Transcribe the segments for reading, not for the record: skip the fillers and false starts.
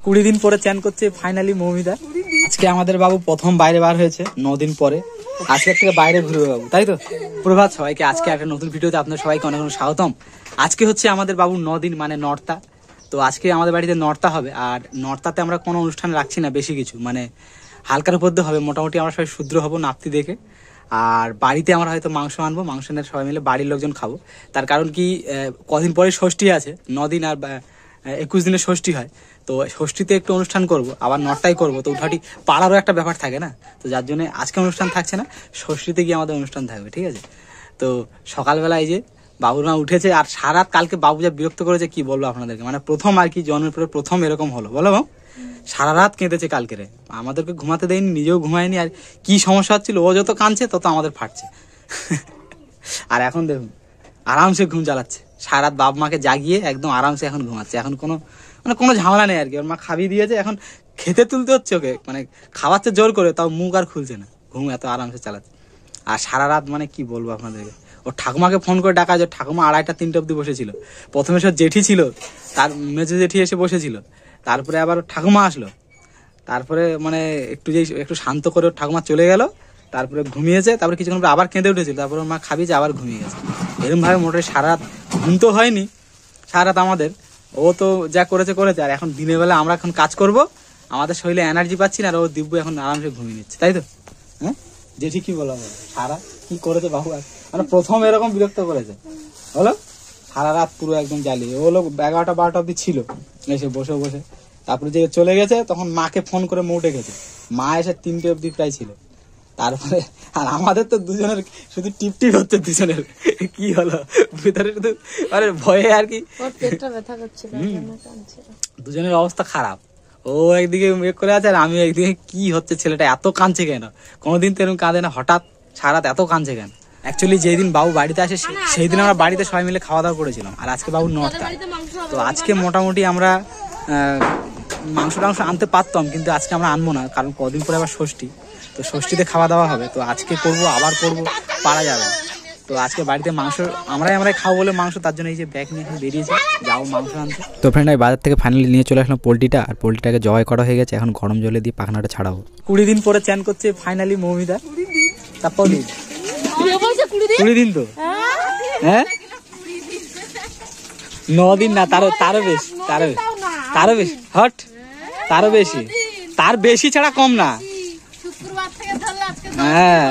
20 দিন পরে চ্যান করছে ফাইনালি মৌমিতা। আজকে আমাদের বাবু প্রথম বাইরে বার হয়েছে 9 দিন পরে। আজকে থেকে বাইরে ঘুরবে বাবু, তাই তো? প্রভাত সবাইকে, আজকে একটা নতুন ভিডিওতে আপনাদের সবাইকে অনেক অনেক স্বাগতম। আজকে হচ্ছে আমাদের বাবুর 9 দিন মানে নর্তা। তো আজকে আমাদের বাড়িতে নর্তা হবে, আর নর্তাতে আমরা কোনো অনুষ্ঠান রাখছি না বেশি কিছু, মানে হালকার উপর দিয়ে হবে। মোটামুটি আমরা সবাই শুদ্র হবো নাপ্তি দেখে। আর বাড়িতে আমরা হয়তো মাংস আনবো, মাংস নিয়ে সবাই মিলে বাড়ির লোকজন খাবো। তার কারণ কি, কদিন পরে ষষ্ঠী আছে, 9 দিন আর 21 দিনে ষষ্ঠী হয়। তো ষষ্ঠীতে একটু অনুষ্ঠান করব, আবার নটাই করব, তো উঠাটি পাড়ারও একটা ব্যাপার থাকে না। তো যার জন্য আজকে অনুষ্ঠান থাকছে না, ষষ্ঠীতে গিয়ে আমাদের অনুষ্ঠান থাকবে, ঠিক আছে? তো সকালবেলা এই যে বাবুর মা উঠেছে, আর সারা রাত কালকে বাবু যা বিরক্ত করেছে কি বলবো আপনাদেরকে, মানে প্রথম আর কি, জন্মের পরে প্রথম এরকম হলো, বলো বাবু? সারা রাত কেঁদেছে কালকে রে, আমাদেরকে ঘুমাতে দেয়নি, নিজেও ঘুমায়নি। আর কি সমস্যা হচ্ছিল, ও যত কাঁদছে তত আমাদের ফাটছে। আর এখন দেখুন আরামসে ঘুম চালাচ্ছে, সারা রাত বাপ মাকে জাগিয়ে একদম আরামসে এখন ঘুমাচ্ছে। এখন কোনো ঝামেলা নেই আর কি। ওর মা খাবি দিয়েছে, এখন খেতে তুলতে হচ্ছে ওকে, মানে খাওয়াচ্ছে জোর করে, তাও মুখ আর খুলছে না, ঘুম এত আরামসে চালাচ্ছে। আর সারা রাত মানে কি বলবো আপনাদেরকে, ওর ঠাকুমাকে ফোন করে ডাকা, যে ঠাকুমা 2:30-3টা অব্দি বসেছিল। প্রথমে সব জেঠি ছিল, তার মেজো জেঠি এসে বসেছিল, তারপরে আবার ঠাকুমা আসলো, তারপরে মানে একটু শান্ত করে ওর ঠাকুমা চলে গেল, তারপরে ঘুমিয়েছে, তারপরে কিছুক্ষণ পরে আবার কেঁদে উঠেছিল, তারপরে ওর মা খাবি যে আবার ঘুমিয়ে গেছে। এরকম ভাবে মোটামুটি সারা রাত ঘুম তো হয়নি সারা রাত আমাদের। ও তো যা করেছে। আর এখন দিনের বেলা আমরা এখন কাজ করব, আমাদের শরীরে এনার্জি পাচ্ছি না, আর ও দিব্য এখন আরামসে ঘুমিয়ে নিচ্ছে, তাই তো? হ্যাঁ জেঠি কি বলা হবে, সারা কি করেছে বাবু, মানে প্রথম এরকম বিরক্ত করেছে হলো। সারা রাত পুরো একদম জ্বালিয়ে, ও লোক 11টা-12টা অব্দি ছিল এসে বসে। তারপরে যে চলে গেছে তখন মাকে ফোন করে মৌ ডেকেছে, মা এসে 3টে অব্দি প্রায় ছিল। তারপরে আর আমাদের তো দুজনের শুধু টিপ হচ্ছে, দুজনের কি হলো ভিতরে শুধু আরে ভয়ে আর কি, দুজনের অবস্থা খারাপ। ও একদিকে মেক করে আছে, আর আমি একদিকে, কি হচ্ছে ছেলেটা এত কাঁদছে কেন? কোনোদিন তো এরকম কাঁদে না, হঠাৎ সারা রাত এত কাঁদছে কেন? অ্যাকচুয়ালি যেই দিন বাবু বাড়িতে আসে সেই দিন আমরা বাড়িতে সবাই মিলে খাওয়া দাওয়া করেছিলাম, আর আজকে বাবুর নর্তা। তো আজকে মোটামুটি আমরা মাংস টাংস আনতে পারতাম, কিন্তু আজকে আমরা আনবো না, কারণ কদিন পরে আবার ষষ্ঠী। তো ষষ্ঠীতে খাওয়া দাওয়া হবে, তো আজকে করবো, আবার করবো, পারা যাবে। তো আজকে বাড়িতে মাংস আমরাই খাবো বলে মাংস, তার জন্য এই যে ব্যাগ নিয়ে এখন বেরিয়েছে, যাবো মাংস আনতে। তো ফ্রেন্ড, আমি বাজার থেকে ফাইনালি নিয়ে চলে আসলাম পোলট্রিটা, আর পোলট্রিটাকে জবাই করা হয়ে গেছে, এখন গরম জলে দিয়ে পাখনাটা ছাড়াবো। 20 দিন পরে চ্যান করছে ফাইনালি মৌমিতা। তারপর 20 দিন তো, হ্যাঁ 9 দিন না, তারও বেশি, হট, তারও বেশি, তার বেশি ছাড়া কম না। হ্যাঁ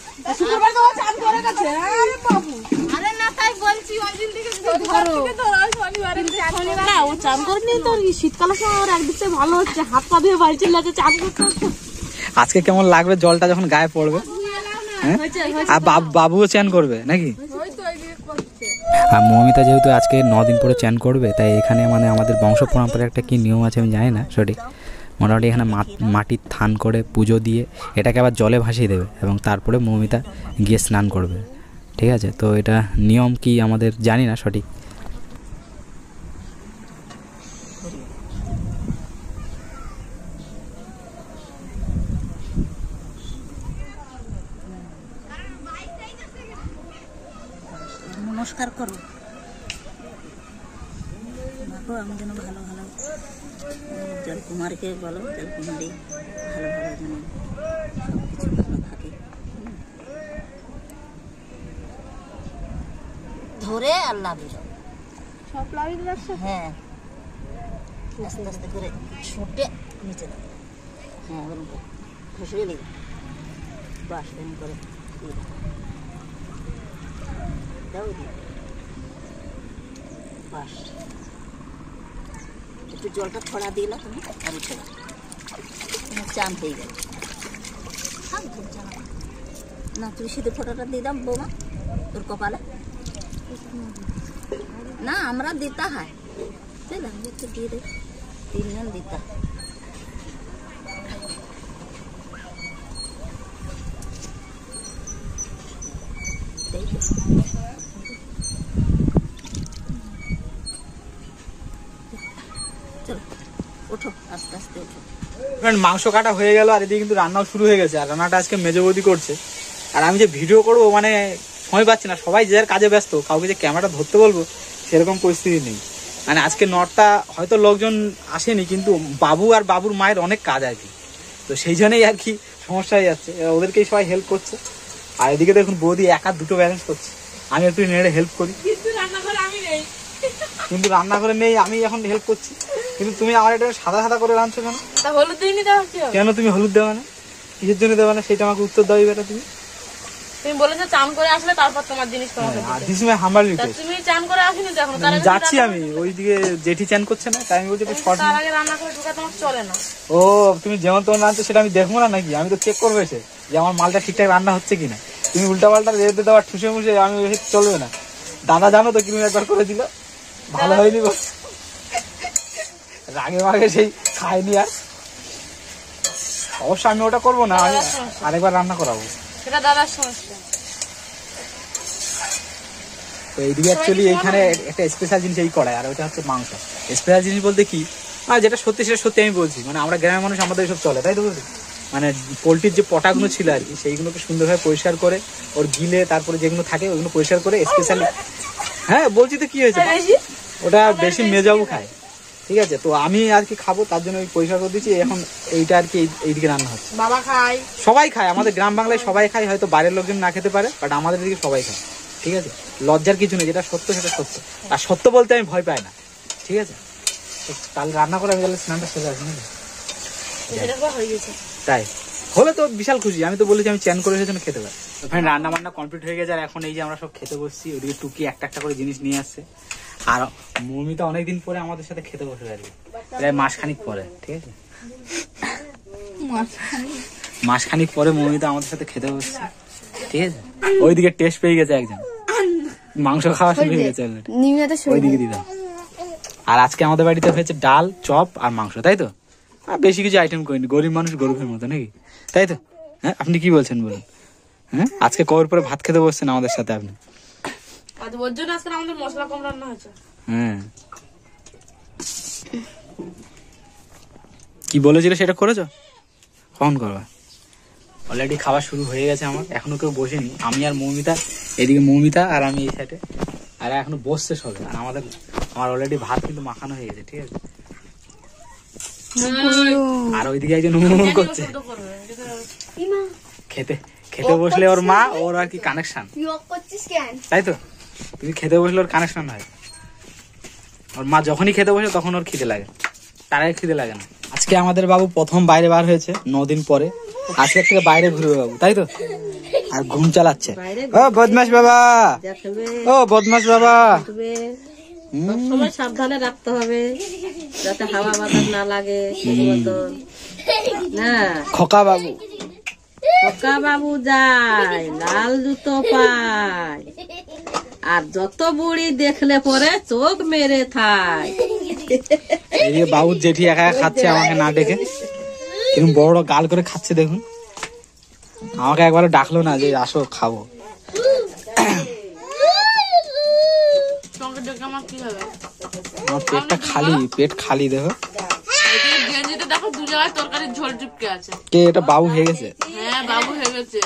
আজকে কেমন লাগবে জলটা যখন গায়ে পড়বে, আর বাবুও চ্যান করবে নাকি? আর মৌমিতা যেহেতু আজকে 9 দিন পরে চ্যান করবে, তাই এখানে মানে আমাদের বংশ পরম্পরার একটা কি নিয়ম আছে আমি জানি না সঠিক। মোটামুটি এখানে মাটির থান করে পুজো দিয়ে এটাকে আবার জলে ভাসিয়ে দেবে, এবং তারপরে মৌমিতা গিয়ে স্নান করবে, ঠিক আছে? তো এটা নিয়ম কি আমাদের জানি না সঠিক। নমস্কার করো, আমি যেন ভালো জলকুমারকে বলো, জলকুমারী ভালো যেন সবকিছু ভালো থাকে। ধরে আর লাভিয়ে সব লাভিয়ে রাখছো, হ্যাঁ আস্তে আস্তে করে ছুটে নিচে দাও, হ্যাঁ ওরকম ঘষিয়ে দিই, বাস এরকম করে দাও, বাস একটু জলটা ছড়া দিল তুমি, আর উঠে চান হয়ে গেল। না তুলসীতে ফোঁটাটা দিয়ে দাম বৌমা তোর কপালে, না আমরা দিতে হয়, দিলাম একটু দিয়ে দেয়, 3 জন দিতে হয়। মাংস কাটা হয়ে গেল, আর এদিকে কিন্তু রান্নাও শুরু হয়ে গেছে, আর রান্নাটা আজকে মেজো বৌদি করছে। আর আমি যে ভিডিও করবো মানে সময় পাচ্ছি না, সবাই যে যার কাজে ব্যস্ত, কাউকে যে ক্যামেরাটা ধরতে বলবো সেরকম পরিস্থিতি নেই। মানে আজকে নটা হয়তো লোকজন আসেনি, কিন্তু বাবু আর বাবুর মায়ের অনেক কাজ আর কি, তো সেই জন্যই আর কি সমস্যা হয়ে যাচ্ছে। ওদেরকেই সবাই হেল্প করছে। আর এদিকে দেখুন বৌদি একা দুটো ব্যালেন্স করছে, আমি একটু নেড়ে হেল্প করি, কিন্তু রান্নাঘরে নেই, আমি এখন হেল্প করছি। কিন্তু তুমি আমার এটা সাদা সাদা করে রাঁধছো কেন? কেন তুমি হলুদ দেওয়া না? কিসের জন্য দেওয়া না সেটা আমাকে উত্তর দাও বেটা। তুমি বলেছো চান করে আসলে তারপর তোমার জিনিস তোমাকে তুমি চান করে আসিনি তো এখনো। যাচ্ছি আমি ওইদিকে, জেঠি চান করছে না, তাই আমি বলছি একটু শর্ট। তার আগে রান্না করে ঢোকা তোমার চলে না। ও তুমি যেমন তোমার রাঁধছো সেটা আমি দেখবো না নাকি? আমি তো চেক করবো এসে যে আমার মালটা ঠিকঠাক রান্না হচ্ছে কিনা। তুমি উল্টা পাল্টা রেঁধে দেওয়া ঠুসে মুসে আমি চলবে না। দাদা জানো তো কিরকম একবার করে দিল, ভালো হয়নি, রাগে মাগে সেই খায়নি। আর অবশ্য আমি ওটা করবো না, আমি আরেকবার রান্না করাবো, সেটা দাদার সমস্যা। তো এইদিকে অ্যাকচুয়ালি এইখানে একটা স্পেশাল জিনিস এই করায়, আর ওটা হচ্ছে মাংস। স্পেশাল জিনিস বলতে কি, আর যেটা সত্যি সেটা সত্যি আমি বলছি, মানে আমরা গ্রামের মানুষ, আমাদের সব চলে, তাই তো বলছি। মানে পোলট্রির যে পটাগুলো ছিল আর কি, সেইগুলোকে সুন্দরভাবে পরিষ্কার করে ওর গিলে তারপরে যেগুলো থাকে ওইগুলো পরিষ্কার করে স্পেশালি, হ্যাঁ বলছি তো কি হয়েছে, ওটা বেশি মেজাবু খায়, ঠিক আছে। তো আমি আর কি খাবো, তার জন্য ওই পরিষ্কার করে দিচ্ছি। এখন এইটা আর কি এইদিকে রান্না হচ্ছে। বাবা খায়, সবাই খায়, আমাদের গ্রাম বাংলায় সবাই খায়, হয়তো বাইরের লোকজন না খেতে পারে, বাট আমাদের দিকে সবাই খায়, ঠিক আছে। লজ্জার কিছু নেই, যেটা সত্য সেটা সত্য, আর সত্য বলতে আমি ভয় পাই না, ঠিক আছে। তাহলে রান্না করে আমি তাহলে স্নানটা সেরে আসি নাকি? তাই হলে তো বিশাল খুশি। আমি তো বলেছি আমি চ্যান করে সেজন্য খেতে পারি। ওখানে রান্না বান্না কমপ্লিট হয়ে গেছে, আর এখন এই যে আমরা সব খেতে বসছি। ওদিকে টুকি একটা একটা করে জিনিস নিয়ে আসছে, আর মৌমিতা অনেকদিন পরে আমাদের সাথে খেতে বসে আর কি, প্রায় মাসখানিক পরে, ঠিক আছে। মাসখানিক পরে মৌমিতা আমাদের সাথে খেতে বসছে, ঠিক আছে। ওইদিকে টেস্ট পেয়ে গেছে একজন, মাংস খাওয়া শুরু হয়ে গেছে ওইদিকে দিদা। আর আজকে আমাদের বাড়িতে হয়েছে ডাল, চপ আর মাংস, তাই তো। আর বেশি কিছু আইটেম করিনি, গরিব মানুষ গরিবের মতো নাকি, তাই তো। হ্যাঁ আপনি কি বলছেন বলুন? হ্যাঁ আজকে কবের পরে ভাত খেতে বসছেন আমাদের সাথে আপনি? ওর জন্য আজকে আমাদের মশলা কম রান্না হয়েছে। হ্যাঁ কি বলেছিল সেটা করেছো? কখন করবা? অলরেডি খাওয়া শুরু হয়ে গেছে আমার, এখনো কেউ বসেনি। আমি আর মৌমিতা, এদিকে মৌমিতা আর আমি এই সাইডে, আর এখনো বসছে সবে। আর আমার অলরেডি ভাত কিন্তু মাখানো হয়ে গেছে, ঠিক আছে। আর ওইদিকে একজন নুন করছে। খেতে খেতে বসলে ওর মা, ওর আর কি কানেকশন, তাই তো। তুমি খেতে বসলে ওর কানেকশন হয়। ওর মা যখনই খেতে বসে তখন ওর খিদে লাগে, তার আগে খিদে লাগে না। আজকে আমাদের বাবু প্রথম বাইরে বার হয়েছে 9 দিন পরে। আজকে থেকে বাইরে ঘুরবে বাবু, তাই তো। আর ঘুম চালাচ্ছে। ও বদমাস বাবা, ও বদমাস বাবা, সবসময় সাবধানে রাখতে হবে যাতে হাওয়া বাতাস না লাগে। খোকা বাবু, খোকা বাবু যায়, লাল জুতো পায়, আর যত বুড়ি দেখলে পরে চোখ মেরে থায়। এদিকে বাবুর জেঠি একা একা খাচ্ছে আমাকে না ডেকে, কিরকম বড় বড় গাল করে খাচ্ছে দেখুন। আমাকে একবারে ডাকলো না যে আসো খাবো। আমার পেটটা খালি, পেট খালি দেখো। দেখো দু জায়গায় তরকারির ঝোল চুপকে আছে। কে এটা বাবু হয়ে গেছে? হ্যাঁ বাবু হয়ে গেছে।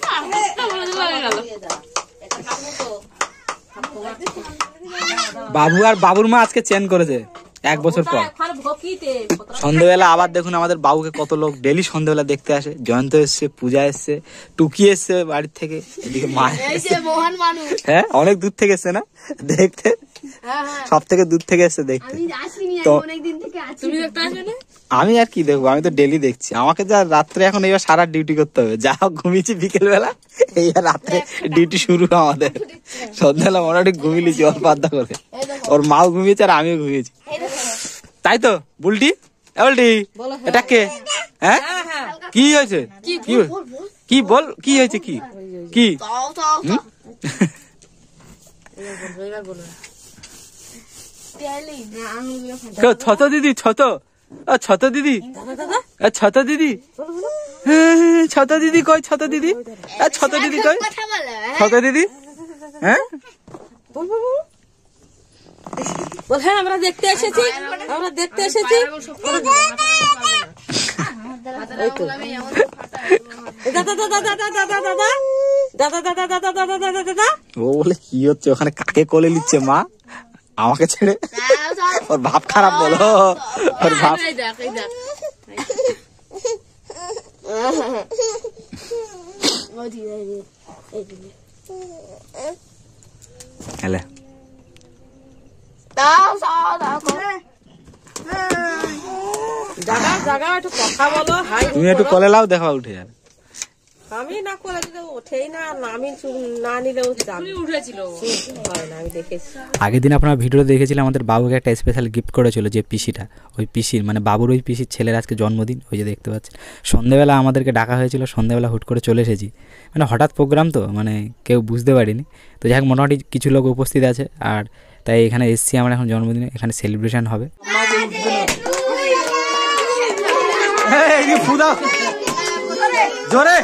বাবু আর বাবুর মা আজকে চেন করেছে 1 বছর পর। সন্ধ্যেবেলা আবার দেখুন আমাদের বাবুকে কত লোক ডেলি সন্ধ্যেবেলা দেখতে আসে। জয়ন্ত এসছে, পূজা এসছে, টুকি এসছে বাড়ির থেকে, এদিকে মা হ্যাঁ অনেক দূর থেকে এসছে না দেখতে, সব থেকে দূর থেকে এসছে দেখতে। তো আমি আর কি দেখবো, আমি তো ডেলি দেখছি। আমাকে যা রাত্রে এখন এইবার সারা ডিউটি করতে হবে, যা ঘুমিয়েছি বিকেল বেলা, এইবার রাত্রে ডিউটি শুরু আমাদের। সন্ধ্যাবেলা মোটামুটি ঘুমিয়ে লিছি ওর পাদ্দা করে, ওর মাও ঘুমিয়েছে আর আমিও ঘুমিয়েছি, তাই তো। বুলটি বুলটি এটা কে? হ্যাঁ কি হয়েছে? কি বল, কি হয়েছে? কি কি ছত দিদি, ছত ছত দিদি, ছত দিদি, ছত দিদি কই? ছত দিদি, ছত দিদি কই? ছত দিদি, হ্যাঁ বল হ্যাঁ আমরা দেখতে এসেছি, আমরা দেখতে এসেছি। ও বলে কি হচ্ছে ওখানে? কাকে কোলে নিচ্ছে মা? আমাকে ছেড়ে ওর ভাব খারাপ বলো, ওর ভাব। এই দেখ এই দেখ এলে জাগা জাগা একটু কথা বলো। হাই তুমি একটু কলে লাও, দেখা উঠে যাবে। আমি না করে দিলে ওঠেই না, আমি না নিলেও উঠেছিল হয় না, আমি দেখেছি। আগের দিন আপনারা ভিডিও দেখেছিলেন, আমাদের বাবুকে একটা স্পেশাল গিফট করেছিল, যে পিসিটা, ওই পিসির মানে বাবুর ওই পিসির ছেলের আজকে জন্মদিন। ওই যে দেখতে পাচ্ছেন, সন্ধেবেলা আমাদেরকে ডাকা হয়েছিল, সন্ধেবেলা হুট করে চলে এসেছি, মানে হঠাৎ প্রোগ্রাম তো, মানে কেউ বুঝতে পারিনি। তো যাই হোক, মোটামুটি কিছু লোক উপস্থিত আছে, আর তাই এখানে এসছি আমরা এখন জন্মদিনে, এখানে সেলিব্রেশন হবে। জোরে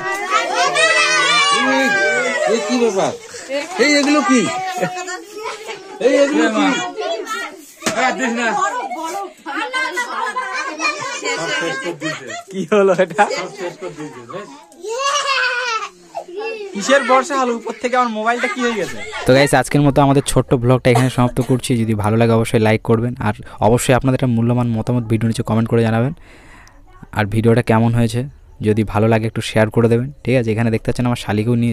কি ব্যাপার? এই এগুলো কি? এই এগুলো কি? কি হলো এটা? কিসের বর্ষা হলো উপর থেকে? আমার মোবাইলটা কি হয়ে গেছে? তো গাইস, আজকের মতো আমাদের ছোট্ট ব্লগটা এখানে সমাপ্ত করছি। যদি ভালো লাগে অবশ্যই লাইক করবেন, আর অবশ্যই আপনাদের একটা মূল্যবান মতামত ভিডিও নিচে কমেন্ট করে জানাবেন। আর ভিডিওটা কেমন হয়েছে যদি ভালো লাগে একটু শেয়ার করে দেবেন, ঠিক আছে? এখানে দেখতে পাচ্ছেন আমার শালিকেও নিয়ে